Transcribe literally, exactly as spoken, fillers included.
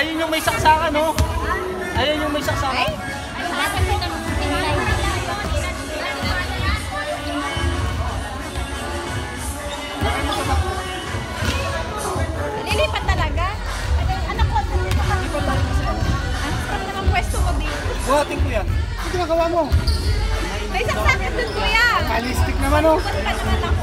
Ayun yung may saksakan, no? Ayun yung may saksakan. Ay? Lilipat talaga? Anak ko, lilipat talaga siya. Ano naman pwesto mo dito? Buhatin ko yan. Ito ginagawa mo. May saksakan dun, kuya. Kalistik naman, oh. Ba't ka naman